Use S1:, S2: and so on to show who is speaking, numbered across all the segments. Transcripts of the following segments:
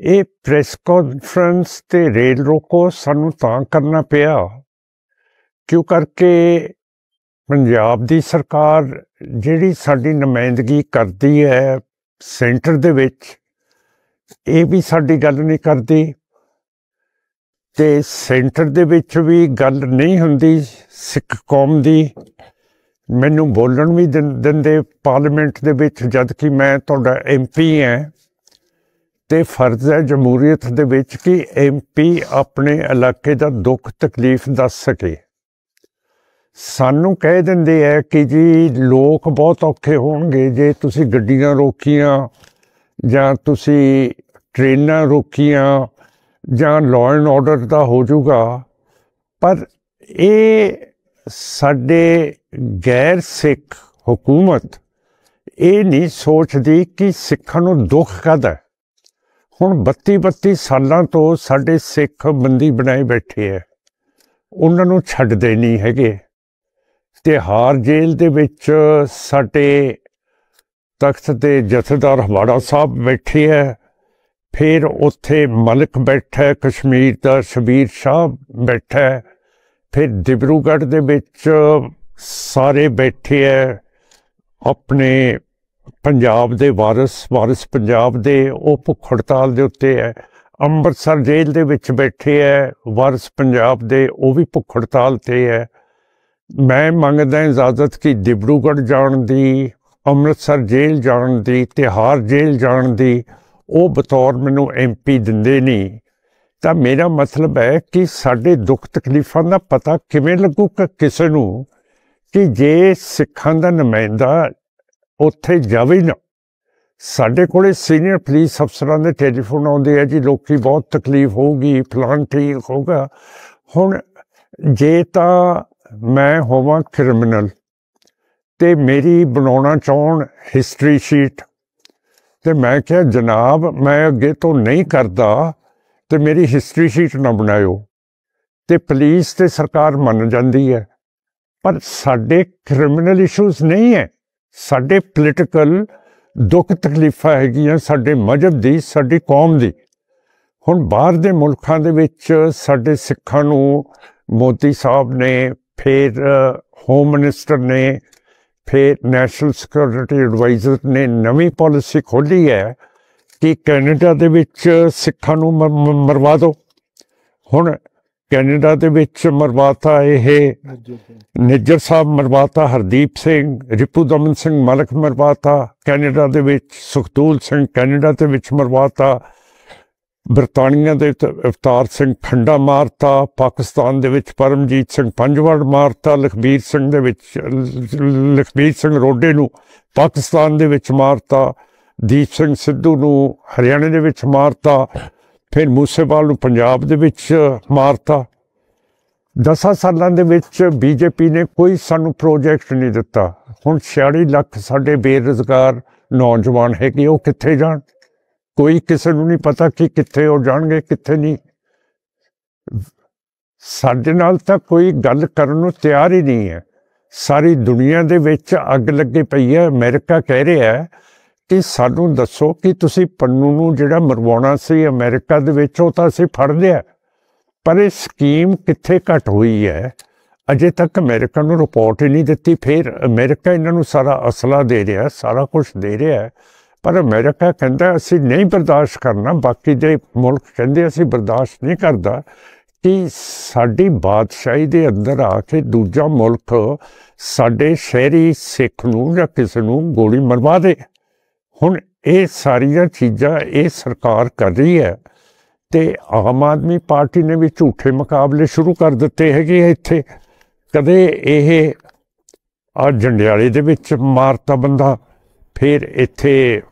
S1: ਇਹ press conference ਤੇ rail ਰੋਕੋ ਸਾਨੂੰ ਤਾਂ ਕਰਨਾ ਪਿਆ ਕਿਉਂ ਕਰਕੇ ਪੰਜਾਬ ਦੀ ਸਰਕਾਰ ਜਿਹੜੀ ਸਾਡੀ ਨੁਮਾਇੰਦਗੀ ਕਰਦੀ ਹੈ ਸੈਂਟਰ ਦੇ ਵਿੱਚ ਇਹ ਵੀ ਸਾਡੀ ਗੱਲ ਨਹੀਂ ਕਰਦੀ ਤੇ ਸੈਂਟਰ ਦੇ ਵਿੱਚ ਵੀ ਗੱਲ ਨਹੀਂ ਹੁੰਦੀ ਸਿੱਖ ਕੌਮ ਦੀ। ਮੈਨੂੰ ਬੋਲਣ ਵੀ ਦਿੰਦੇ ਪਾਰਲੀਮੈਂਟ ਦੇ ਵਿੱਚ ਜਦ ਕਿ ਮੈਂ ਤੁਹਾਡਾ MP ਹਾਂ ਤੇ ਫਰਜ਼ ਹੈ ਜਮਹੂਰੀਅਤ ਦੇ ਵਿੱਚ ਕਿ MP ਆਪਣੇ ਇਲਾਕੇ ਦਾ ਦੁੱਖ ਤਕਲੀਫ ਦੱਸ ਸਕੇ। ਸਾਨੂੰ ਕਹਿ ਦਿੰਦੇ ਹੈ ਕਿ ਜੀ ਲੋਕ ਬਹੁਤ ਔਖੇ ਹੋਣਗੇ ਜੇ ਤੁਸੀਂ ਗੱਡੀਆਂ ਰੋਕੀਆਂ ਜਾਂ ਤੁਸੀਂ ਟ੍ਰੇਨਾਂ ਰੋਕੀਆਂ ਜਾਂ ਲਾਅ ਐਂਡ ਆਰਡਰ ਦਾ ਹੋ ਜਾਊਗਾ, ਪਰ ਇਹ ਸਾਡੇ ਗੈਰ ਸਿੱਖ ਹਕੂਮਤ ਇਹ ਨਹੀਂ ਸੋਚਦੀ ਕਿ ਸਿੱਖਾਂ ਨੂੰ ਦੁੱਖ ਕਾਹਦਾ। ਹੁਣ 32 ਸਾਲਾਂ ਤੋਂ ਸਾਡੇ ਸਿੱਖ ਬੰਦੀ ਬਣਾਏ ਬੈਠੇ ਹੈ, ਉਹਨਾਂ ਨੂੰ ਛੱਡਦੇ ਨਹੀਂ ਹੈਗੇ। ਤਿਹਾੜ ਜੇਲ੍ਹ ਦੇ ਵਿੱਚ ਸਾਡੇ ਤਖਤ ਦੇ ਜਥੇਦਾਰ ਹਵਾੜਾ ਸਾਹਿਬ ਬੈਠੇ ਹੈ, ਫਿਰ ਉੱਥੇ ਮਲਿਕ ਬੈਠਾ ਕਸ਼ਮੀਰ ਦਾ ਸ਼ਬੀਰ ਸ਼ਾਹ ਬੈਠਾ, ਫਿਰ ਡਿਬਰੂਗੜ੍ਹ ਦੇ ਵਿੱਚ ਸਾਰੇ ਬੈਠੇ ਹੈ ਆਪਣੇ ਪੰਜਾਬ ਦੇ ਵਾਰਿਸ ਪੰਜਾਬ ਦੇ, ਉਹ ਭੁੱਖ ਹੜਤਾਲ ਦੇ ਉੱਤੇ ਹੈ। ਅੰਮ੍ਰਿਤਸਰ ਜੇਲ੍ਹ ਦੇ ਵਿੱਚ ਬੈਠੇ ਹੈ ਵਾਰਿਸ ਪੰਜਾਬ ਦੇ, ਉਹ ਵੀ ਭੁੱਖ ਹੜਤਾਲ 'ਤੇ ਹੈ। ਮੈਂ ਮੰਗਦਾ ਇਜਾਜ਼ਤ ਕਿ ਡਿਬਰੂਗੜ੍ਹ ਜਾਣ ਦੀ, ਅੰਮ੍ਰਿਤਸਰ ਜੇਲ੍ਹ ਜਾਣ ਦੀ, ਤਿਹਾੜ ਜੇਲ੍ਹ ਜਾਣ ਦੀ, ਉਹ ਬਤੌਰ ਮੈਨੂੰ MP ਦਿੰਦੇ ਨਹੀਂ। ਤਾਂ ਮੇਰਾ ਮਤਲਬ ਹੈ ਕਿ ਸਾਡੇ ਦੁੱਖ ਤਕਲੀਫਾਂ ਦਾ ਪਤਾ ਕਿਵੇਂ ਲੱਗੂਗਾ ਕਿਸੇ ਨੂੰ ਕਿ ਜੇ ਸਿੱਖਾਂ ਦਾ ਨੁਮਾਇੰਦਾ ਉੱਥੇ ਜਾਵੇ ਨਾ। ਸਾਡੇ ਕੋਲੇ ਸੀਨੀਅਰ ਪੁਲਿਸ ਅਫਸਰਾਂ ਦੇ ਟੈਲੀਫੋਨ ਆਉਂਦੇ ਆ ਜੀ ਲੋਕੀ ਬਹੁਤ ਤਕਲੀਫ ਹੋਊਗੀ ਫਲਾਣ ਠੀਕ ਹੋਊਗਾ। ਹੁਣ ਜੇ ਤਾਂ ਮੈਂ ਹੋਵਾਂ ਕ੍ਰਿਮੀਨਲ ਤੇ ਮੇਰੀ ਬਣਾਉਣਾ ਚਾਹੁਣ ਹਿਸਟਰੀ ਸ਼ੀਟ ਤੇ ਮੈਂ ਕਿਹਾ ਜਨਾਬ ਮੈਂ ਅੱਗੇ ਤੋਂ ਨਹੀਂ ਕਰਦਾ ਤੇ ਮੇਰੀ ਹਿਸਟਰੀ ਸ਼ੀਟ ਨਾ ਬਣਾਇਓ, ਤੇ ਪੁਲਿਸ ਤੇ ਸਰਕਾਰ ਮੰਨ ਜਾਂਦੀ ਹੈ। ਪਰ ਸਾਡੇ ਕ੍ਰਿਮੀਨਲ ਇਸ਼ੂਜ਼ ਨਹੀਂ ਹੈ, ਸਾਡੇ ਪੋਲੀਟੀਕਲ ਦੁੱਖ ਤਕਲੀਫਾਂ ਹੈਗੀਆਂ ਸਾਡੇ ਮਜ਼ਹਬ ਦੀ, ਸਾਡੀ ਕੌਮ ਦੀ। ਹੁਣ ਬਾਹਰ ਦੇ ਮੁਲਕਾਂ ਦੇ ਵਿੱਚ ਸਾਡੇ ਸਿੱਖਾਂ ਨੂੰ ਮੋਦੀ ਸਾਹਿਬ ਨੇ, ਫਿਰ ਹੋਮ ਮਿਨਿਸਟਰ ਨੇ, ਫਿਰ ਨੈਸ਼ਨਲ ਸਿਕਿਉਰਿਟੀ ਐਡਵਾਈਜ਼ਰ ਨੇ ਨਵੀਂ ਪਾਲਿਸੀ ਖੋਲ੍ਹੀ ਹੈ ਕਿ ਕੈਨੇਡਾ ਦੇ ਵਿੱਚ ਸਿੱਖਾਂ ਨੂੰ ਮਰਵਾ ਦਿਓ। ਹੁਣ ਕੈਨੇਡਾ ਦੇ ਵਿੱਚ ਮਰਵਾਤਾ ਇਹ ਨਿੱਜਰ ਸਾਹਿਬ ਮਰਵਾਤਾ, ਹਰਦੀਪ ਸਿੰਘ, ਰਿਪੂ ਦਮਨ ਸਿੰਘ ਮਲਿਕ ਮਰਵਾਤਾ ਕੈਨੇਡਾ ਦੇ ਵਿੱਚ, ਸੁਖਦੂਲ ਸਿੰਘ ਕੈਨੇਡਾ ਦੇ ਵਿੱਚ ਮਰਵਾਤਾ, ਬਰਤਾਨੀਆ ਦੇ ਅਵਤਾਰ ਸਿੰਘ ਖੰਡਾ ਮਾਰਤਾ, ਪਾਕਿਸਤਾਨ ਦੇ ਵਿੱਚ ਪਰਮਜੀਤ ਸਿੰਘ ਪੰਜਵੜ ਮਾਰਤਾ, ਲਖਬੀਰ ਸਿੰਘ ਰੋਡੇ ਨੂੰ ਪਾਕਿਸਤਾਨ ਦੇ ਵਿੱਚ ਮਾਰਤਾ, ਦੀਪ ਸਿੰਘ ਸਿੱਧੂ ਨੂੰ ਹਰਿਆਣੇ ਦੇ ਵਿੱਚ ਮਾਰਤਾ, ਫਿਰ ਮੂਸੇਵਾਲ ਨੂੰ ਪੰਜਾਬ ਦੇ ਵਿੱਚ ਮਾਰਤਾ। 10 ਸਾਲਾਂ ਦੇ ਵਿੱਚ BJP ਨੇ ਕੋਈ ਸਾਨੂੰ ਪ੍ਰੋਜੈਕਟ ਨਹੀਂ ਦਿੱਤਾ। ਹੁਣ 46 ਲੱਖ ਸਾਡੇ ਬੇਰੁਜ਼ਗਾਰ ਨੌਜਵਾਨ ਹੈਗੇ, ਉਹ ਕਿੱਥੇ ਜਾਣ? ਕੋਈ ਕਿਸੇ ਨੂੰ ਨਹੀਂ ਪਤਾ ਕਿ ਕਿੱਥੇ ਉਹ ਜਾਣਗੇ ਕਿੱਥੇ ਨਹੀਂ। ਸਾਡੇ ਨਾਲ ਤਾਂ ਕੋਈ ਗੱਲ ਕਰਨ ਨੂੰ ਤਿਆਰ ਹੀ ਨਹੀਂ ਹੈ। ਸਾਰੀ ਦੁਨੀਆ ਦੇ ਵਿੱਚ ਅੱਗ ਲੱਗੀ ਪਈ ਹੈ। ਅਮਰੀਕਾ ਕਹਿ ਰਿਹਾ ਹੈ ਕਿ ਸਾਨੂੰ ਦੱਸੋ ਕਿ ਤੁਸੀਂ ਪੰਨੂ ਨੂੰ ਜਿਹੜਾ ਮਰਵਾਉਣਾ ਸੀ ਅਮਰੀਕਾ ਦੇ ਵਿੱਚ ਉਹ ਤਾਂ ਅਸੀਂ ਫੜ ਲਿਆ, ਪਰ ਇਹ ਸਕੀਮ ਕਿੱਥੇ ਘੱਟ ਹੋਈ ਹੈ ਅਜੇ ਤੱਕ ਅਮਰੀਕਾ ਨੂੰ ਰਿਪੋਰਟ ਹੀ ਨਹੀਂ ਦਿੱਤੀ। ਫਿਰ ਅਮਰੀਕਾ ਇਹਨਾਂ ਨੂੰ ਸਾਰਾ ਅਸਲਾ ਦੇ ਰਿਹਾ, ਸਾਰਾ ਕੁਛ ਦੇ ਰਿਹਾ, ਪਰ ਅਮਰੀਕਾ ਕਹਿੰਦਾ ਅਸੀਂ ਨਹੀਂ ਬਰਦਾਸ਼ਤ ਕਰਨਾ। ਬਾਕੀ ਦੇ ਮੁਲਕ ਕਹਿੰਦੇ ਅਸੀਂ ਬਰਦਾਸ਼ਤ ਨਹੀਂ ਕਰਦਾ ਕਿ ਸਾਡੀ ਬਾਦਸ਼ਾਹੀ ਦੇ ਅੰਦਰ ਆ ਕੇ ਦੂਜਾ ਮੁਲਕ ਸਾਡੇ ਸ਼ਹਿਰੀ ਸਿੱਖ ਨੂੰ ਜਾਂ ਕਿਸੇ ਨੂੰ ਗੋਲੀ ਮਰਵਾ ਦੇ। ਹੁਣ ਇਹ ਸਾਰੀਆਂ ਚੀਜ਼ਾਂ ਇਹ ਸਰਕਾਰ ਕਰ ਰਹੀ ਹੈ ਤੇ ਆਮ ਆਦਮੀ ਪਾਰਟੀ ਨੇ ਵੀ ਝੂਠੇ ਮੁਕਾਬਲੇ ਸ਼ੁਰੂ ਕਰ ਦਿੱਤੇ ਹੈਗੇ ਇੱਥੇ। ਕਦੇ ਇਹ ਜੰਡਿਆਲੇ ਦੇ ਵਿੱਚ ਮਾਰਤਾ ਬੰਦਾ, ਫਿਰ ਇੱਥੇ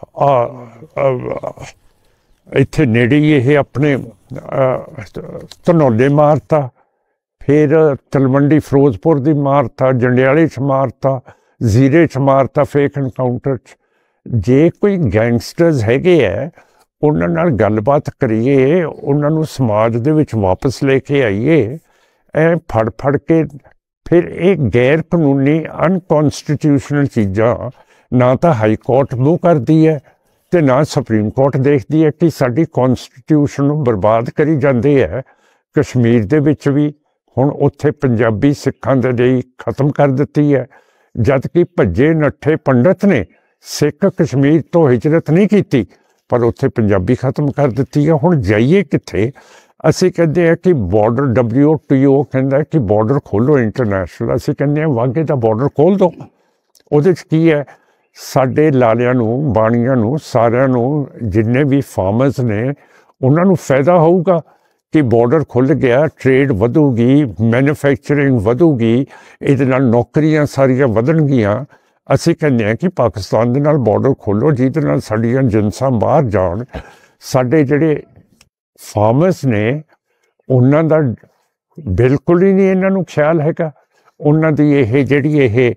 S1: ਨੇੜੇ ਇਹ ਆਪਣੇ ਧਨੌਲੇ ਮਾਰਤਾ, ਫਿਰ ਤਲਵੰਡੀ ਫਿਰੋਜ਼ਪੁਰ ਦੀ ਮਾਰਤਾ, ਜੰਡਿਆਲੇ 'ਚ ਮਾਰਤਾ, ਜ਼ੀਰੇ 'ਚ ਮਾਰਤਾ ਫੇਕ ਐਨਕਾਊਂਟਰ 'ਚ। ਜੇ ਕੋਈ ਗੈਂਗਸਟਰਸ ਹੈਗੇ ਹੈ ਉਹਨਾਂ ਨਾਲ ਗੱਲਬਾਤ ਕਰੀਏ, ਉਹਨਾਂ ਨੂੰ ਸਮਾਜ ਦੇ ਵਿੱਚ ਵਾਪਸ ਲੈ ਕੇ ਆਈਏ। ਐ ਫੜ ਕੇ ਫਿਰ ਇਹ ਗੈਰ ਕਾਨੂੰਨੀ ਅਨਕੋਨਸਟੀਟਿਊਸ਼ਨਲ ਚੀਜ਼ਾਂ ਨਾ ਤਾਂ ਹਾਈ ਕੋਰਟ ਮੂੰਹ ਕਰਦੀ ਹੈ ਤੇ ਨਾ ਸੁਪਰੀਮ ਕੋਰਟ ਦੇਖਦੀ ਹੈ ਕਿ ਸਾਡੀ ਕੌਂਸਟੀਟਿਊਸ਼ਨ ਨੂੰ ਬਰਬਾਦ ਕਰੀ ਜਾਂਦੇ ਹੈ। ਕਸ਼ਮੀਰ ਦੇ ਵਿੱਚ ਵੀ ਹੁਣ ਉੱਥੇ ਪੰਜਾਬੀ ਸਿੱਖਾਂ ਦੇ ਲਈ ਖਤਮ ਕਰ ਦਿੱਤੀ ਹੈ, ਜਦ ਕਿ ਭੱਜੇ ਨੱਠੇ ਪੰਡਤ ਨੇ ਸਿੱਖ ਕਸ਼ਮੀਰ ਤੋਂ ਹਿਜਰਤ ਨਹੀਂ ਕੀਤੀ, ਪਰ ਉੱਥੇ ਪੰਜਾਬੀ ਖਤਮ ਕਰ ਦਿੱਤੀ ਹੈ। ਹੁਣ ਜਾਈਏ ਕਿੱਥੇ? ਅਸੀਂ ਕਹਿੰਦੇ ਹਾਂ ਕਿ ਬਾਰਡਰ WTO ਕਹਿੰਦਾ ਕਿ ਬਾਰਡਰ ਖੋਲ੍ਹੋ ਇੰਟਰਨੈਸ਼ਨਲ, ਅਸੀਂ ਕਹਿੰਦੇ ਹਾਂ ਵਾਘੇ ਦਾ ਬਾਰਡਰ ਖੋਲ੍ਹ ਦਿਓ। ਉਹਦੇ 'ਚ ਕੀ ਹੈ? ਸਾਡੇ ਲਾਲਿਆਂ ਨੂੰ, ਬਾਣੀਆਂ ਨੂੰ, ਸਾਰਿਆਂ ਨੂੰ, ਜਿੰਨੇ ਵੀ ਫਾਰਮਰਸ ਨੇ ਉਹਨਾਂ ਨੂੰ ਫਾਇਦਾ ਹੋਊਗਾ ਕਿ ਬਾਰਡਰ ਖੁੱਲ੍ਹ ਗਿਆ, ਟ੍ਰੇਡ ਵਧੂਗੀ, ਮੈਨੂਫੈਕਚਰਿੰਗ ਵਧੂਗੀ, ਇਹਦੇ ਨਾਲ ਨੌਕਰੀਆਂ ਸਾਰੀਆਂ ਵਧਣਗੀਆਂ। ਅਸੀਂ ਕਹਿੰਦੇ ਹਾਂ ਕਿ ਪਾਕਿਸਤਾਨ ਦੇ ਨਾਲ ਬਾਰਡਰ ਖੋਲ੍ਹੋ, ਜਿਹਦੇ ਨਾਲ ਸਾਡੀਆਂ ਜਿਨਸਾਂ ਬਾਹਰ ਜਾਣ। ਸਾਡੇ ਜਿਹੜੇ ਫਾਰਮਰਸ ਨੇ ਉਹਨਾਂ ਦਾ ਬਿਲਕੁਲ ਹੀ ਨਹੀਂ ਇਹਨਾਂ ਨੂੰ ਖਿਆਲ ਹੈਗਾ। ਉਹਨਾਂ ਦੀ ਇਹ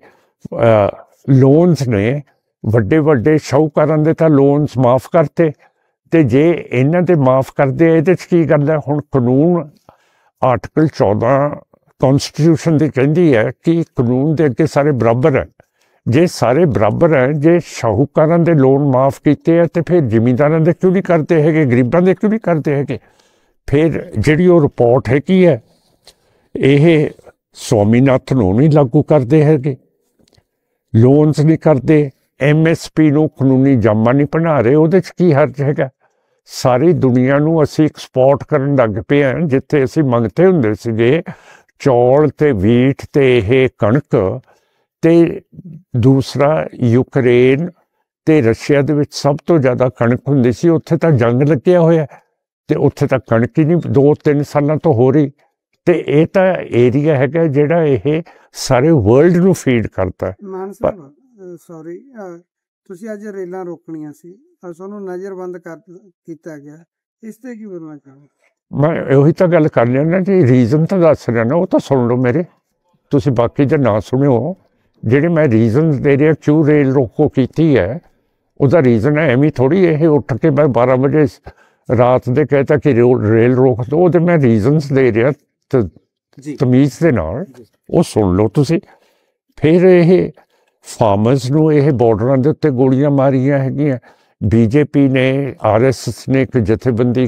S1: ਲੋਨਸ ਨੇ, ਵੱਡੇ ਵੱਡੇ ਸ਼ਾਹੂਕਾਰਾਂ ਦੇ ਤਾਂ ਲੋਨਸ ਮਾਫ ਕਰਤੇ, ਤੇ ਜੇ ਇਹਨਾਂ ਦੇ ਮਾਫ ਕਰਦੇ ਇਹਦੇ 'ਚ ਕੀ ਗੱਲ ਹੈ? ਹੁਣ ਕਾਨੂੰਨ ਆਰਟੀਕਲ 14 ਕੌਂਸਟੀਟਿਊਸ਼ਨ ਦੀ ਕਹਿੰਦੀ ਹੈ ਕਿ ਕਾਨੂੰਨ ਦੇ ਅੱਗੇ ਸਾਰੇ ਬਰਾਬਰ ਹੈ। ਜੇ ਸਾਰੇ ਬਰਾਬਰ ਹੈ, ਜੇ ਸ਼ਾਹੂਕਾਰਾਂ ਦੇ ਲੋਨ ਮਾਫ ਕੀਤੇ ਆ, ਤੇ ਫਿਰ ਜ਼ਿਮੀਂਦਾਰਾਂ ਦੇ ਕਿਉਂ ਨਹੀਂ ਕਰਦੇ ਹੈਗੇ, ਗਰੀਬਾਂ ਦੇ ਕਿਉਂ ਨਹੀਂ ਕਰਦੇ ਹੈਗੇ? ਫਿਰ ਜਿਹੜੀ ਉਹ ਰਿਪੋਰਟ ਹੈਗੀ ਹੈ, ਇਹ ਸਵਾਮੀਨਾਥਨ ਨੂੰ ਨਹੀਂ ਲਾਗੂ ਕਰਦੇ ਹੈਗੇ, ਲੋਨਸ ਨਹੀਂ ਕਰਦੇ, MSP ਨੂੰ ਕਾਨੂੰਨੀ ਜਾਮਾ ਨਹੀਂ ਬਣਾ ਰਹੇ। ਉਹਦੇ 'ਚ ਕੀ ਹਰਜ ਹੈਗਾ? ਸਾਰੀ ਦੁਨੀਆ ਨੂੰ ਅਸੀਂ ਐਕਸਪੋਰਟ ਕਰਨ ਲੱਗ ਪਏ ਹਾਂ। ਜਿੱਥੇ ਅਸੀਂ ਮੰਗਤੇ ਹੁੰਦੇ ਸੀਗੇ ਚੌਲ ਤੇ ਵੀਟ ਤੇ ਇਹ ਕਣਕ, ਤੇ ਦੂਸਰਾ ਯੂਕਰੇਨ ਤੇ ਰਸ਼ੀਆ ਦੇ ਵਿੱਚ ਸਭ ਤੋਂ ਜ਼ਿਆਦਾ ਕਣਕ ਹੁੰਦੀ ਸੀ, ਉੱਥੇ ਤਾਂ ਜੰਗ ਲੱਗਿਆ ਹੋਇਆ ਤੇ ਉੱਥੇ ਤਾਂ ਕਣਕ ਹੀ ਨਹੀਂ 2-3 ਸਾਲਾਂ ਤੋਂ ਹੋ ਰਹੀ। ਤੇ ਇਹ ਤਾਂ ਏਰੀਆ ਹੈਗਾ ਜਿਹੜਾ ਇਹ ਸਾਰੇ ਵਰਲਡ ਨੂੰ ਫੀਡ ਕਰਦਾ।
S2: ਮਾਨ ਸਾਹਿਬ ਸੌਰੀ, ਤੁਸੀਂ ਅੱਜ ਰੇਲਾਂ ਰੋਕਣੀਆਂ ਸੀ, ਤੁਹਾਨੂੰ ਨਜ਼ਰਬੰਦ ਕੀਤਾ ਗਿਆ, ਇਸ ਤੇ ਕੀ ਬੋਲਣਾ ਚਾਹੋਗੇ?
S1: ਮੈਂ ਉਹੀ ਤਾਂ ਗੱਲ ਕਰ ਲਿਆ ਨਾ ਜੀ, ਰੀਜ਼ਨ ਤਾਂ ਦੱਸ ਰਿਹਾ ਨਾ, ਉਹ ਤਾਂ ਸੁਣ ਲਓ ਮੇਰੇ। ਤੁਸੀਂ ਬਾਕੀ ਜੇ ਨਾ ਸੁਣਿਓ, ਜਿਹੜੇ ਮੈਂ ਰੀਜ਼ਨ ਦੇ ਰਿਹਾ ਕਿਉਂ ਰੇਲ ਰੋਕੋ ਕੀਤੀ ਹੈ, ਉਹਦਾ ਰੀਜ਼ਨ ਹੈ ਐਵੇਂ ਥੋੜ੍ਹੀ ਇਹ ਉੱਠ ਕੇ ਮੈਂ 12 ਵਜੇ ਰਾਤ ਦੇ ਕਹਿਤਾ ਕਿ ਰੇਲ ਰੋਕ ਦਿਓ। ਉਹਦੇ ਮੈਂ ਰੀਜ਼ਨਸ ਦੇ ਰਿਹਾ ਤਮੀਜ਼ ਦੇ ਨਾਲ, ਉਹ ਸੁਣ ਲਓ ਤੁਸੀਂ। ਫਿਰ ਇਹ ਫਾਰਮਰਸ ਨੂੰ ਇਹ ਬਾਰਡਰਾਂ ਦੇ ਉੱਤੇ ਗੋਲੀਆਂ ਮਾਰੀਆਂ ਹੈਗੀਆਂ। BJP ਨੇ, RSS ਨੇ ਇੱਕ ਜਥੇਬੰਦੀ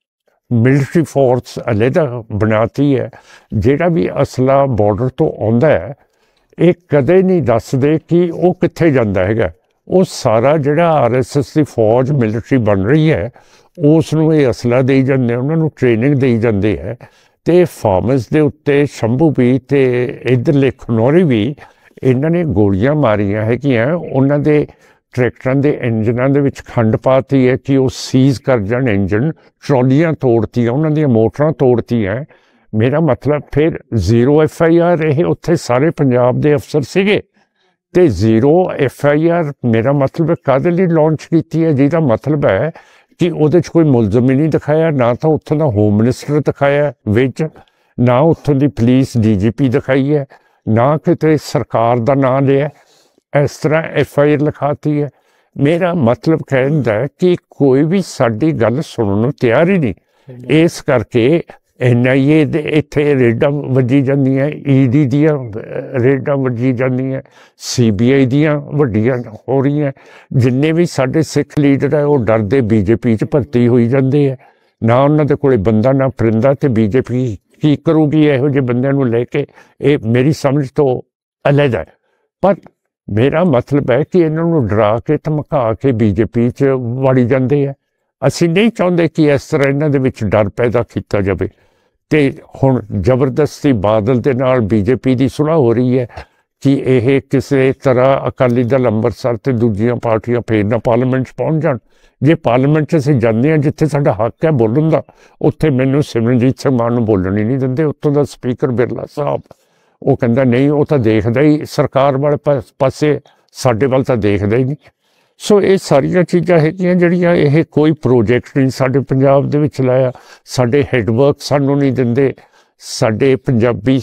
S1: ਮਿਲਟਰੀ ਫੋਰਸ ਅਲੱਗਾ ਬਣਾਤੀ ਹੈ। ਜਿਹੜਾ ਵੀ ਅਸਲਾ ਬਾਰਡਰ ਤੋਂ ਆਉਂਦਾ ਹੈ, ਇਹ ਕਦੇ ਨਹੀਂ ਦੱਸਦੇ ਕਿ ਉਹ ਕਿੱਥੇ ਜਾਂਦਾ ਹੈਗਾ। ਉਹ ਸਾਰਾ ਜਿਹੜਾ RSS ਦੀ ਫੌਜ ਮਿਲਟਰੀ ਬਣ ਰਹੀ ਹੈ, ਉਸ ਨੂੰ ਇਹ ਅਸਲਾ ਦੇਈ ਜਾਂਦੇ, ਉਹਨਾਂ ਨੂੰ ਟ੍ਰੇਨਿੰਗ ਦੇਈ ਜਾਂਦੇ ਹੈ। ਤੇ ਫਾਰਮਰਸ ਦੇ ਉੱਤੇ ਸ਼ੰਭੂ ਵੀ ਤੇ ਇੱਧਰਲੇ ਖਨੌਰੀ ਵੀ ਇਹਨਾਂ ਨੇ ਗੋਲੀਆਂ ਮਾਰੀਆਂ ਹੈਗੀਆਂ। ਉਹਨਾਂ ਦੇ ਟਰੈਕਟਰਾਂ ਦੇ ਇੰਜਨਾਂ ਦੇ ਵਿੱਚ ਖੰਡ ਪਾਤੀ ਹੈ ਕਿ ਉਹ ਸੀਜ਼ ਕਰ ਜਾਣ ਇੰਜਨ, ਟਰਾਲੀਆਂ ਤੋੜਤੀਆਂ, ਉਹਨਾਂ ਦੀਆਂ ਮੋਟਰਾਂ ਤੋੜਤੀਆਂ। ਮੇਰਾ ਮਤਲਬ ਫਿਰ 0 FIR, ਇਹ ਉੱਥੇ ਸਾਰੇ ਪੰਜਾਬ ਦੇ ਅਫਸਰ ਸੀਗੇ, ਤੇ 0 FIR ਮੇਰਾ ਮਤਲਬ ਕਾਹਦੇ ਲਈ ਲਾਂਚ ਕੀਤੀ ਹੈ? ਜਿਹਦਾ ਮਤਲਬ ਹੈ ਕਿ ਉਹਦੇ 'ਚ ਕੋਈ ਮੁਲਜ਼ਮ ਹੀ ਨਹੀਂ ਦਿਖਾਇਆ, ਨਾ ਤਾਂ ਉੱਥੋਂ ਦਾ ਹੋਮ ਮਿਨਿਸਟਰ ਦਿਖਾਇਆ ਵਿੱਚ, ਨਾ ਉੱਥੋਂ ਦੀ ਪੁਲਿਸ DGP ਦਿਖਾਈ ਹੈ, ਨਾ ਕਿਤੇ ਸਰਕਾਰ ਦਾ ਨਾਂ ਲਿਆ। ਇਸ ਤਰ੍ਹਾਂ FIR ਲਿਖਾਤੀ ਹੈ। ਮੇਰਾ ਮਤਲਬ ਕਹਿਣ ਦਾ ਕਿ ਕੋਈ ਵੀ ਸਾਡੀ ਗੱਲ ਸੁਣਨ ਨੂੰ ਤਿਆਰ ਹੀ ਨਹੀਂ। ਇਸ ਕਰਕੇ NIA ਦੇ ਇੱਥੇ ਰੇਡਾਂ ਵੱਜੀ ਜਾਂਦੀਆਂ, ED ਦੀਆਂ ਰੇਡਾਂ ਵੱਜੀ ਜਾਂਦੀਆਂ, CBI ਦੀਆਂ ਵੱਡੀਆਂ ਹੋ ਰਹੀਆਂ। ਜਿੰਨੇ ਵੀ ਸਾਡੇ ਸਿੱਖ ਲੀਡਰ ਹੈ ਉਹ ਡਰਦੇ BJP 'ਚ ਭਰਤੀ ਹੋਈ ਜਾਂਦੇ ਹੈ। ਨਾ ਉਹਨਾਂ ਦੇ ਕੋਲੇ ਬੰਦਾ ਨਾ ਪਰਿੰਦਾ, ਤੇ BJP ਕੀ ਕਰੂਗੀ ਇਹੋ ਜਿਹੇ ਬੰਦਿਆਂ ਨੂੰ ਲੈ ਕੇ? ਇਹ ਮੇਰੀ ਸਮਝ ਤੋਂ ਅਲੱਗ ਹੈ। ਪਰ ਮੇਰਾ ਮਤਲਬ ਹੈ ਕਿ ਇਹਨਾਂ ਨੂੰ ਡਰਾ ਕੇ ਧਮਕਾ ਕੇ BJP 'ਚ ਵੜੀ ਜਾਂਦੇ ਹੈ। ਅਸੀਂ ਨਹੀਂ ਚਾਹੁੰਦੇ ਕਿ ਇਸ ਤਰ੍ਹਾਂ ਇਹਨਾਂ ਦੇ ਵਿੱਚ ਡਰ ਪੈਦਾ ਕੀਤਾ ਜਾਵੇ। ਤੇ ਹੁਣ ਜ਼ਬਰਦਸਤੀ ਬਾਦਲ ਦੇ ਨਾਲ BJP ਦੀ ਸੁਲਾਹ ਹੋ ਰਹੀ ਹੈ ਕਿ ਇਹ ਕਿਸੇ ਤਰ੍ਹਾਂ ਅਕਾਲੀ ਦਲ ਅੰਮ੍ਰਿਤਸਰ ਤੇ ਦੂਜੀਆਂ ਪਾਰਟੀਆਂ ਫੇਰ ਨਾ ਪਾਰਲੀਮੈਂਟ 'ਚ ਪਹੁੰਚ ਜਾਣ। ਜੇ ਪਾਰਲੀਮੈਂਟ 'ਚ ਅਸੀਂ ਜਾਂਦੇ ਹਾਂ ਜਿੱਥੇ ਸਾਡਾ ਹੱਕ ਹੈ ਬੋਲਣ ਦਾ, ਉੱਥੇ ਮੈਨੂੰ ਸਿਮਰਨਜੀਤ ਸਿੰਘ ਮਾਨ ਨੂੰ ਬੋਲਣ ਹੀ ਨਹੀਂ ਦਿੰਦੇ। ਉੱਥੋਂ ਦਾ ਸਪੀਕਰ ਬਿਰਲਾ ਸਾਹਿਬ, ਉਹ ਕਹਿੰਦਾ ਨਹੀਂ, ਉਹ ਤਾਂ ਦੇਖਦਾ ਹੀ ਸਰਕਾਰ ਵਾਲੇ ਪਾਸੇ, ਸਾਡੇ ਵੱਲ ਤਾਂ ਦੇਖਦਾ ਹੀ ਨਹੀਂ। ਸੋ ਇਹ ਸਾਰੀਆਂ ਚੀਜ਼ਾਂ ਹੈਗੀਆਂ ਜਿਹੜੀਆਂ, ਇਹ ਕੋਈ ਪ੍ਰੋਜੈਕਟ ਨਹੀਂ ਸਾਡੇ ਪੰਜਾਬ ਦੇ ਵਿੱਚ ਲਾਇਆ। ਸਾਡੇ ਹੈਡਵਰਕ ਸਾਨੂੰ ਨਹੀਂ ਦਿੰਦੇ। ਸਾਡੇ ਪੰਜਾਬੀ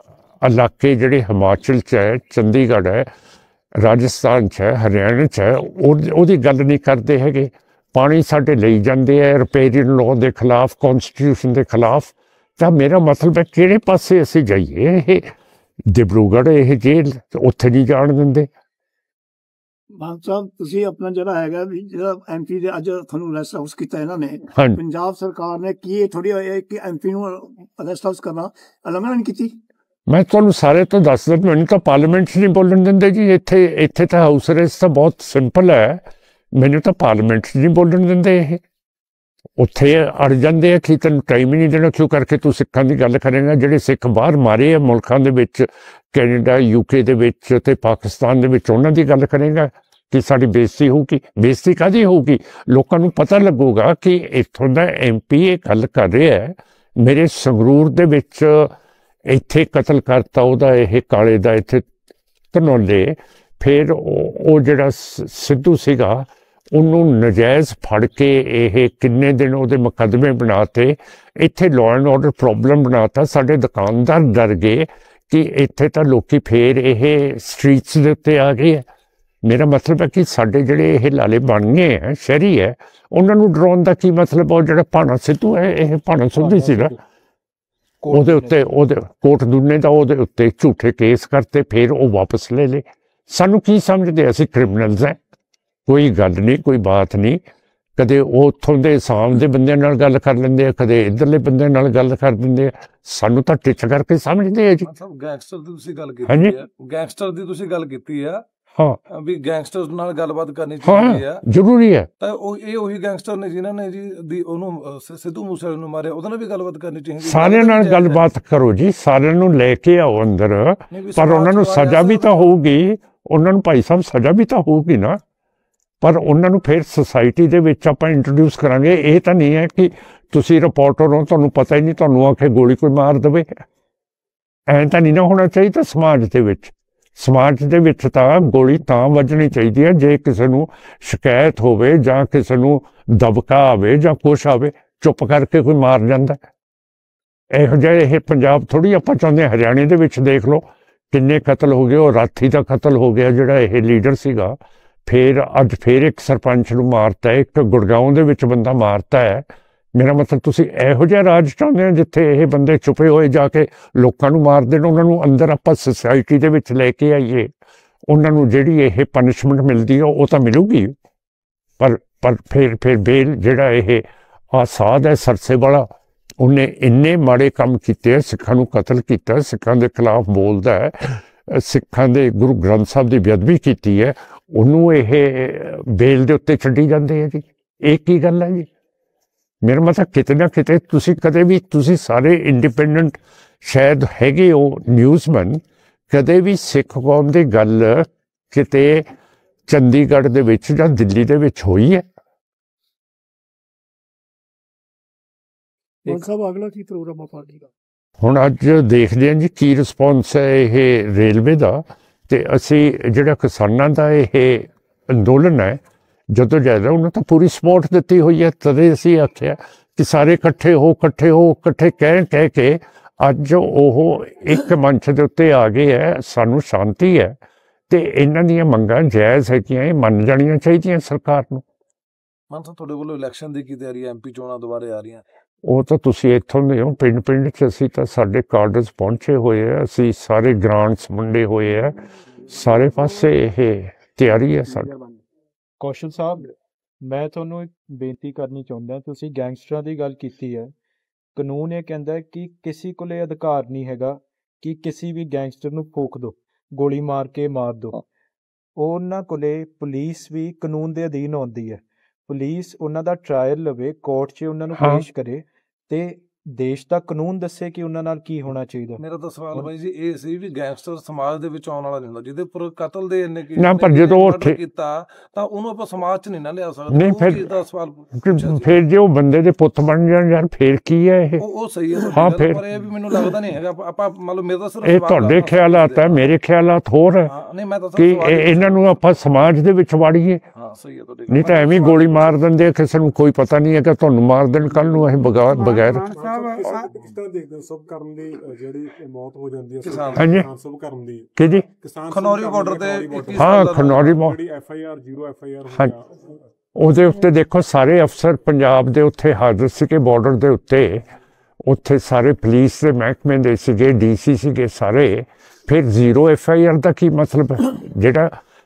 S1: ਇਲਾਕੇ ਜਿਹੜੇ ਹਿਮਾਚਲ 'ਚ ਹੈ, ਚੰਡੀਗੜ੍ਹ ਹੈ, ਰਾਜਸਥਾਨ 'ਚ ਹੈ, ਹਰਿਆਣਾ 'ਚ ਹੈ, ਉਹਦੀ ਗੱਲ ਨਹੀਂ ਕਰਦੇ ਹੈਗੇ। ਪਾਣੀ ਸਾਡੇ ਲਈ ਜਾਂਦੇ ਹੈ ਰਿਪੇਰੀਅਨ ਲਾਅ ਦੇ ਖਿਲਾਫ, ਕੌਂਸਟੀਟਿਊਸ਼ਨ ਦੇ ਖਿਲਾਫ। ਤਾਂ ਮੇਰਾ ਮਤਲਬ ਹੈ ਕਿਹੜੇ ਪਾਸੇ ਅਸੀਂ ਜਾਈਏ? ਇਹ ਡਿਬਰੂਗੜ੍ਹ ਇਹ ਜੇਲ੍ਹ ਉੱਥੇ ਨਹੀਂ ਜਾਣ ਦਿੰਦੇ।
S3: ਮਾਨ ਸਾਹਿਬ ਤੁਸੀਂ ਆਪਣਾ ਜਿਹੜਾ ਹੈਗਾ ਵੀ ਜਿਹੜਾ ਐਮਪੀ ਦੇ ਅੱਜ ਤੁਹਾਨੂੰ ਰੈਸਟ ਹਾਊਸ ਕੀਤਾ ਇਹਨਾਂ ਨੇ,
S1: ਹਾਂਜੀ
S3: ਪੰਜਾਬ ਸਰਕਾਰ ਨੇ ਕੀ ਇਹ ਥੋੜੀ ਕਿ ਐਮਪੀ ਨੂੰ ਰੈਸਟ ਹਾਊਸ ਕਰਨਾ ਅਲਮਨਾ ਨਹੀਂ ਕੀਤੀ?
S1: ਮੈਂ ਤੁਹਾਨੂੰ ਸਾਰੇ ਤੋਂ ਦੱਸ ਦਿੰਦਾ, ਮੈਨੂੰ ਤਾਂ ਪਾਰਲੀਮੈਂਟ 'ਚ ਨਹੀਂ ਬੋਲਣ ਦਿੰਦੇ ਜੀ। ਇੱਥੇ ਤਾਂ ਹਾਊਸ ਅਰੈਸਟ ਤਾਂ ਬਹੁਤ ਸਿੰਪਲ ਹੈ, ਮੈਨੂੰ ਤਾਂ ਪਾਰਲੀਮੈਂਟ 'ਚ ਨਹੀਂ ਬੋਲਣ ਦਿੰਦੇ। ਇਹ ਉੱਥੇ ਅੜ ਜਾਂਦੇ ਆ ਕਿ ਤੈਨੂੰ ਟਾਈਮ ਹੀ ਨਹੀਂ ਦੇਣਾ, ਕਿਉਂ ਕਰਕੇ ਤੂੰ ਸਿੱਖਾਂ ਦੀ ਗੱਲ ਕਰੇਗਾ। ਜਿਹੜੇ ਸਿੱਖ ਬਾਹਰ ਮਾਰੇ ਆ ਮੁਲਕਾਂ ਦੇ ਵਿੱਚ, ਕੈਨੇਡਾ, UK ਦੇ ਵਿੱਚ ਤੇ ਪਾਕਿਸਤਾਨ ਦੇ ਵਿੱਚ, ਉਹਨਾਂ ਦੀ ਗੱਲ ਕਰੇਗਾ ਕਿ ਸਾਡੀ ਬੇਇੱਜ਼ਤੀ ਹੋਊਗੀ। ਬੇਇੱਜ਼ਤੀ ਕਾਹਦੀ ਹੋਊਗੀ? ਲੋਕਾਂ ਨੂੰ ਪਤਾ ਲੱਗੂਗਾ ਕਿ ਇੱਥੋਂ ਦਾ MP ਇਹ ਗੱਲ ਕਰ ਰਿਹਾ ਹੈ। ਮੇਰੇ ਸੰਗਰੂਰ ਦੇ ਵਿੱਚ ਇੱਥੇ ਕਤਲ ਕਰਤਾ ਉਹਦਾ, ਇਹ ਕਾਲੇ ਦਾ, ਇੱਥੇ ਧਨੌਲੇ। ਫਿਰ ਉਹ ਜਿਹੜਾ ਸਿੱਧੂ ਸੀਗਾ ਉਹਨੂੰ ਨਜਾਇਜ਼ ਫੜ ਕੇ ਇਹ ਕਿੰਨੇ ਦਿਨ ਉਹਦੇ ਮੁਕੱਦਮੇ ਬਣਾਤੇ। ਇੱਥੇ ਲਾਅ ਐਂਡ ਆਰਡਰ ਪ੍ਰੋਬਲਮ ਬਣਾਤਾ। ਸਾਡੇ ਦੁਕਾਨਦਾਰ ਡਰ ਗਏ ਕਿ ਇੱਥੇ ਤਾਂ ਲੋਕੀ ਫੇਰ ਇਹ ਸਟਰੀਟਸ ਦੇ ਉੱਤੇ ਆ ਗਏ ਹੈ। ਮੇਰਾ ਮਤਲਬ ਹੈ ਕਿ ਸਾਡੇ ਜਿਹੜੇ ਇਹ ਲਾਲੇ ਬਣ ਗਏ ਹੈ, ਸ਼ਹਿਰੀ ਹੈ, ਉਹਨਾਂ ਨੂੰ ਡਰਾਉਣ ਦਾ ਕੀ ਮਤਲਬ? ਉਹ ਜਿਹੜਾ ਭਾਣਾ ਸਿੱਧੂ ਹੈ, ਇਹ ਭਾਣਾ ਸਿੱਧੂ ਸੀ ਨਾ, ਉਹਦੇ ਉੱਤੇ ਉਹਦੇ ਕੋਟ ਦੁਨੇ ਦਾ ਉਹਦੇ ਉੱਤੇ ਝੂਠੇ ਕੇਸ ਕਰਤੇ, ਫਿਰ ਉਹ ਵਾਪਸ ਲੈ ਲਏ। ਸਾਨੂੰ ਕੀ ਸਮਝਦੇ? ਅਸੀਂ ਕ੍ਰਿਮੀਨਲਸ ਹੈ? ਕੋਈ ਗੱਲ ਨਹੀਂ, ਕੋਈ ਬਾਤ ਨਹੀਂ। ਕਦੇ ਉਹ ਉੱਥੋਂ ਦੇ ਅਸਾਮ ਦੇ ਬੰਦਿਆਂ ਨਾਲ ਗੱਲ ਕਰ ਲੈਂਦੇ ਆ, ਕਦੇ ਇੱਧਰਲੇ ਬੰਦਿਆਂ ਨਾਲ ਗੱਲ ਕਰ ਦਿੰਦੇ ਆ। ਸਾਨੂੰ ਤਾਂ ਟਿੱਚ ਕਰਕੇ ਸਮਝਦੇ ਆ ਜੀ।
S4: ਗੈਂਗਸਟਰ ਦੀ ਤੁਸੀਂ ਗੱਲ ਕੀਤੀ ਹੈ, ਗੈਂਗਸਟਰ ਦੀ ਤੁਸੀਂ ਗੱਲ ਕੀਤੀ ਆ,
S1: ਹਾਂ
S4: ਵੀ ਗੈਂਗਸਟਰ ਨਾਲ ਗੱਲਬਾਤ ਕਰਨੀ ਚਾਹੀਦੀ ਆ,
S1: ਜ਼ਰੂਰੀ ਹੈ।
S4: ਤਾਂ ਇਹ ਉਹੀ ਗੈਂਗਸਟਰ ਨੇ ਜਿਨ੍ਹਾਂ ਨੇ ਜੀ ਉਹਨੂੰ ਸਿੱਧੂ ਮੂਸੇਵਾਲੇ ਨੂੰ ਮਾਰਿਆ, ਉਹਦੇ ਨਾਲ ਵੀ ਗੱਲਬਾਤ ਕਰਨੀ ਚਾਹੀਦੀ।
S1: ਸਾਰਿਆਂ ਨਾਲ ਗੱਲਬਾਤ ਕਰੋ ਜੀ, ਸਾਰਿਆਂ ਨੂੰ ਲੈ ਕੇ ਆਓ ਅੰਦਰ, ਪਰ ਉਹਨਾਂ ਨੂੰ ਸਜ਼ਾ ਵੀ ਤਾਂ ਹੋਊਗੀ। ਉਹਨਾਂ ਨੂੰ ਭਾਈ ਸਾਹਿਬ ਸਜ਼ਾ ਵੀ ਤਾਂ ਹੋਊਗੀ ਨਾ, ਪਰ ਉਹਨਾਂ ਨੂੰ ਫਿਰ ਸੁਸਾਇਟੀ ਦੇ ਵਿੱਚ ਆਪਾਂ ਇੰਟਰੋਡਿਊਸ ਕਰਾਂਗੇ। ਇਹ ਤਾਂ ਨਹੀਂ ਹੈ ਕਿ ਤੁਸੀਂ ਰਿਪੋਰਟਰ ਹੋ, ਤੁਹਾਨੂੰ ਪਤਾ ਹੀ ਨਹੀਂ, ਤੁਹਾਨੂੰ ਆ ਕੇ ਗੋਲੀ ਕੋਈ ਮਾਰ ਦੇਵੇ। ਐਂ ਤਾਂ ਨਹੀਂ ਨਾ ਹੋਣਾ ਚਾਹੀਦਾ ਸਮਾਜ ਦੇ ਵਿੱਚ। ਸਮਾਜ ਦੇ ਵਿੱਚ ਤਾਂ ਗੋਲੀ ਤਾਂ ਵੱਜਣੀ ਚਾਹੀਦੀ ਹੈ ਜੇ ਕਿਸੇ ਨੂੰ ਸ਼ਿਕਾਇਤ ਹੋਵੇ ਜਾਂ ਕਿਸੇ ਨੂੰ ਦਬਕਾ ਆਵੇ ਜਾਂ ਕੁਛ ਆਵੇ, ਚੁੱਪ ਕਰਕੇ ਕੋਈ ਮਾਰ ਜਾਂਦਾ। ਇਹੋ ਜਿਹਾ ਇਹ ਪੰਜਾਬ ਥੋੜ੍ਹੀ ਆਪਾਂ ਚਾਹੁੰਦੇ ਹਾਂ। ਹਰਿਆਣੇ ਦੇ ਵਿੱਚ ਦੇਖ ਲਓ ਕਿੰਨੇ ਕਤਲ ਹੋ ਗਏ। ਉਹ ਰਾਥੀ ਦਾ ਕਤਲ ਹੋ ਗਿਆ ਜਿਹੜਾ ਇਹ ਲੀਡਰ ਸੀਗਾ। ਫਿਰ ਅੱਜ ਫਿਰ ਇੱਕ ਸਰਪੰਚ ਨੂੰ ਮਾਰਤਾ, ਇੱਕ ਗੁੜਗਾਉਂ ਦੇ ਵਿੱਚ ਬੰਦਾ ਮਾਰਤਾ ਹੈ। ਮੇਰਾ ਮਤਲਬ ਤੁਸੀਂ ਇਹੋ ਜਿਹਾ ਰਾਜ ਚਾਹੁੰਦੇ ਹੋ ਜਿੱਥੇ ਇਹ ਬੰਦੇ ਛੁਪੇ ਹੋਏ ਜਾ ਕੇ ਲੋਕਾਂ ਨੂੰ ਮਾਰ ਦੇਣ? ਉਹਨਾਂ ਨੂੰ ਅੰਦਰ ਆਪਾਂ ਸੁਸਾਇਟੀ ਦੇ ਵਿੱਚ ਲੈ ਕੇ ਆਈਏ, ਉਹਨਾਂ ਨੂੰ ਜਿਹੜੀ ਇਹ ਪਨਿਸ਼ਮੈਂਟ ਮਿਲਦੀ ਹੈ ਉਹ ਤਾਂ ਮਿਲੂਗੀ, ਪਰ ਫਿਰ ਬੇਲ ਜਿਹੜਾ ਇਹ ਆਸਾਦ ਹੈ ਸਰਸੇ ਵਾਲਾ, ਉਹਨੇ ਇੰਨੇ ਮਾੜੇ ਕੰਮ ਕੀਤੇ, ਸਿੱਖਾਂ ਨੂੰ ਕਤਲ ਕੀਤਾ, ਸਿੱਖਾਂ ਦੇ ਖਿਲਾਫ ਬੋਲਦਾ ਹੈ, ਸਿੱਖਾਂ ਦੇ ਗੁਰੂ ਗ੍ਰੰਥ ਸਾਹਿਬ ਦੀ ਬੇਅਦਬੀ ਕੀਤੀ ਹੈ, ਉਹਨੂੰ ਇਹ ਬੇਲ ਦੇ ਉੱਤੇ ਛੱਡੀ ਜਾਂਦੇ ਆ ਜੀ। ਇਹ ਕੀ ਗੱਲ ਹੈ ਜੀ? ਮੇਰਾ ਮਤਲਬ ਕਿਤੇ ਨਾ ਕਿਤੇ ਤੁਸੀਂ ਕਦੇ ਵੀ, ਤੁਸੀਂ ਸਾਰੇ ਇੰਡੀਪੈਂਡੈਂਟ ਸ਼ਾਇਦ ਹੈਗੇ ਹੋ ਨਿਊਜ਼ਮੈਨ, ਕਦੇ ਵੀ ਸਿੱਖ ਕੌਮ ਦੀ ਗੱਲ ਕਿਤੇ ਚੰਡੀਗੜ੍ਹ ਦੇ ਵਿੱਚ ਜਾਂ ਦਿੱਲੀ ਦੇ ਵਿੱਚ ਹੋਈ ਹੈ?
S3: ਸਾਹਿਬ ਅਗਲਾ ਕੀ ਪ੍ਰੋਗਰਾਮ ਆ ਪਾਰਟੀ ਦਾ? ਹੁਣ
S1: ਅੱਜ ਦੇਖਦੇ ਹਾਂ ਜੀ ਕੀ ਰਿਸਪੌਂਸ ਹੈ ਇਹ ਰੇਲਵੇ ਦਾ। ਤੇ ਅਸੀਂ ਜਿਹੜਾ ਕਿਸਾਨਾਂ ਦਾ ਇਹ ਅੰਦੋਲਨ ਹੈ, ਜਦੋਂ ਜ਼ਿਆਦਾ ਉਹਨਾਂ ਤਾਂ ਪੂਰੀ ਸਪੋਰਟ ਦਿੱਤੀ ਹੋਈ ਹੈ। ਤਦੇ ਅਸੀਂ ਆਖਿਆ ਕਿ ਸਾਰੇ ਇਕੱਠੇ ਕਹਿ ਕੇ ਅੱਜ ਉਹ ਇੱਕ ਮੰਚ ਦੇ ਉੱਤੇ ਆ ਗਏ ਹੈ। ਸਾਨੂੰ ਸ਼ਾਂਤੀ ਹੈ ਤੇ ਇਹਨਾਂ ਦੀਆਂ ਮੰਗਾਂ ਜਾਇਜ਼ ਹੈਗੀਆਂ, ਇਹ ਮੰਨ ਜਾਣੀਆਂ ਚਾਹੀਦੀਆਂ ਸਰਕਾਰ ਨੂੰ।
S4: ਮਾਨ ਸਾਹਿਬ ਤੁਹਾਡੇ ਵੱਲੋਂ ਇਲੈਕਸ਼ਨ ਦੀ ਕੀ ਤਿਆਰੀ ਹੈ? MP ਚੋਣਾਂ ਦੁਬਾਰੇ ਆ ਰਹੀਆਂ,
S1: ਉਹ ਤਾਂ ਤੁਸੀਂ ਇੱਥੋਂ ਦੇ ਹੋ, ਪਿੰਡ 'ਚ ਅਸੀਂ ਤਾਂ ਸਾਡੇ ਕਾਰਡਰਸ ਪਹੁੰਚੇ ਹੋਏ ਆ, ਅਸੀਂ ਸਾਰੇ ਗ੍ਰਾਂਟਸ ਵੰਡੇ ਹੋਏ ਆ, ਸਾਰੇ ਪਾਸੇ ਇਹ ਤਿਆਰੀ ਹੈ ਸਾਡੀ।
S5: ਕੌਸ਼ਲ ਸਾਹਿਬ, ਮੈਂ ਤੁਹਾਨੂੰ ਇੱਕ ਬੇਨਤੀ ਕਰਨੀ ਚਾਹੁੰਦਾ। ਤੁਸੀਂ ਗੈਂਗਸਟਰਾਂ ਦੀ ਗੱਲ ਕੀਤੀ ਹੈ। ਕਾਨੂੰਨ ਇਹ ਕਹਿੰਦਾ ਕਿ ਕਿਸੇ ਕੋਲੇ ਅਧਿਕਾਰ ਨਹੀਂ ਹੈਗਾ ਕਿ ਕਿਸੇ ਵੀ ਗੈਂਗਸਟਰ ਨੂੰ ਫੂਕ ਦਿਓ, ਗੋਲੀ ਮਾਰ ਕੇ ਮਾਰ ਦਿਓ। ਉਹਨਾਂ ਕੋਲੇ ਪੁਲਿਸ ਵੀ ਕਾਨੂੰਨ ਦੇ ਅਧੀਨ ਆਉਂਦੀ ਹੈ। ਪੁਲਿਸ ਉਹਨਾਂ ਦਾ ਟਰਾਇਲ ਲਵੇ, ਕੋਰਟ 'ਚ ਉਹਨਾਂ ਨੂੰ ਪੇਸ਼ ਕਰੇ ਤੇ ਦੇਸ਼ ਦਾ ਕਾਨੂੰਨ ਦੱਸੇ ਕਿ ਉਹਨਾਂ ਨਾਲ ਕੀ ਹੋਣਾ ਚਾਹੀਦਾ।
S4: ਮੇਰਾ ਤਾਂ ਸਵਾਲ ਬਾਈ ਜੀ ਇਹ ਸੀ ਵੀ ਗੈਂਗਸਟਰ ਸਮਾਜ ਦੇ ਵਿੱਚ ਆਉਣ ਵਾਲਾ ਨਹੀਂ ਹੁੰਦਾ, ਜਿਹਦੇ ਉੱਪਰ ਕਤਲ ਦੇ ਇੰਨੇ
S1: ਨਾ, ਪਰ ਜਦੋਂ ਉੱਥੇ
S4: ਕੀਤਾ ਤਾਂ ਉਹਨੂੰ ਆਪਾਂ ਸਮਾਜ 'ਚ ਨਹੀਂ ਨਾ ਲਿਆ ਸਕਦੇ।
S1: ਨਹੀਂ, ਫਿਰ ਜੇ ਉਹ ਬੰਦੇ ਦੇ ਪੁੱਤ ਬਣ ਜਾਣ ਯਾਰ, ਫਿਰ ਕੀ ਹੈ ਇਹ?
S4: ਉਹ ਸਹੀ ਹੈ,
S1: ਹਾਂ, ਫਿਰ
S4: ਪਰ ਇਹ ਵੀ ਮੈਨੂੰ ਲੱਗਦਾ ਨਹੀਂ ਹੈਗਾ ਆਪਾਂ ਮਤਲਬ ਮੇਰਾ ਸਿਰਫ
S1: ਇਹ ਤੁਹਾਡੇ ਖਿਆਲਾਤ ਹੈ, ਮੇਰੇ ਖਿਆਲਾਤ ਹੋਰ ਹੈ ਕਿ ਇਹਨਾਂ ਨੂੰ ਆਪਾਂ ਸਮਾਜ ਦੇ ਵਿੱਚ ਵਾੜੀਏ।
S4: ਹਾਂ ਸਹੀ ਹੈ ਤੁਹਾਡੀ,
S1: ਨਹੀਂ ਤਾਂ ਐਵੇਂ ਗੋਲੀ ਮਾਰ ਦਿੰਦੇ ਆ, ਕਿਸੇ ਨੂੰ ਕੋਈ ਪਤਾ ਨਹੀਂ ਹੈ ਕਿ ਤੁਹਾਨੂੰ ਮਾਰ ਦੇਣ ਕੱਲ ਨੂੰ ਇਹ ਬਗੈਰ।
S6: ਕਿਸ ਤਰ੍ਹਾਂ ਦੇਖਦੇ ਹੋ ਸਭ ਕਰਨ ਦੀ ਜਿਹੜੀ ਮੌਤ ਹੋ ਜਾਂਦੀ ਹੈ
S1: ਕਿਸਾਨ
S6: ਸਭ ਕਰਨ ਦੀ
S1: ਕਿ ਜੀ
S4: ਖਨੌਰੀ ਬਾਰਡਰ ਤੇ?
S1: ਹਾਂ, ਖਨੌਰੀ ਜਿਹੜੀ
S6: FIR 0 FIR
S1: ਉਹਦੇ ਉੱਤੇ ਦੇਖੋ ਸਾਰੇ ਅਫਸਰ ਪੰਜਾਬ ਦੇ ਉੱਥੇ ਹਾਜ਼ਰ ਸੀਗੇ ਬਾਰਡਰ ਦੇ ਉੱਤੇ। ਉੱਥੇ ਸਾਰੇ ਪੁਲਿਸ ਦੇ ਮਹਿਕਮੇ ਦੇ ਸੀਗੇ, DC ਸੀਗੇ ਸਾਰੇ। ਫਿਰ 0 FIR ਦਾ ਕੀ ਮਤਲਬ ਹੈ? ਜਿਹੜਾ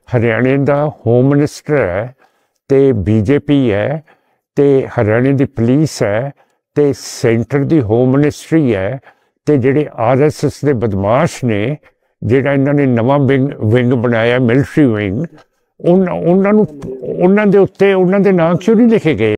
S1: ਹਰਿਆਣੇ ਦਾ ਹੋਮ ਮਿਨਿਸਟਰ ਹੈ ਤੇ ਬੀਜੇਪੀ ਹੈ ਤੇ ਹਰਿਆਣੇ ਦੀ ਪੁਲਿਸ ਹੈ ਤੇ ਸੈਂਟਰ ਦੀ ਹੋਮ ਮਿਨਿਸਟਰੀ ਹੈ ਤੇ ਜਿਹੜੇ ਆਰਐਸਐਸ ਦੇ ਬਦਮਾਸ਼ ਨੇ, ਜਿਹੜਾ ਇਹਨਾਂ ਨੇ ਨਵਾਂ ਵਿੰਗ ਬਣਾਇਆ ਮਿਲਟਰੀ ਵਿੰਗ, ਉਹਨਾਂ ਦੇ ਉੱਤੇ ਉਹਨਾਂ ਦੇ ਨਾਂ ਕਿਉਂ ਨਹੀਂ ਲਿਖੇ ਗਏ?